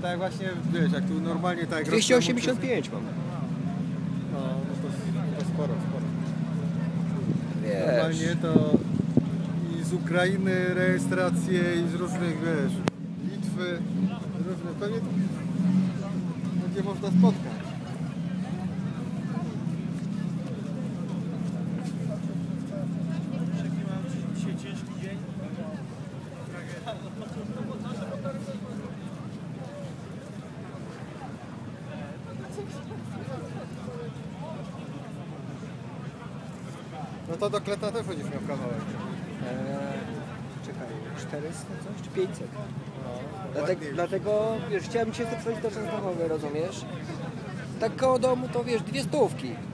tak właśnie, wiesz, jak tu normalnie tak... 285 mam. No to sporo. Wiesz. Normalnie to i z Ukrainy rejestracje i z różnych, wiesz, Litwy, z różnych, pewnie tu będzie można spotkać. Dzisiaj ciężki dzień. No to do Kletna też będziesz miał kawałek. Czekaj, 400 coś czy 500? No, Dlatego, wiesz, chciałem cię zapisać do Częstochowy, rozumiesz? Tak koło domu to, wiesz, 2 stówki.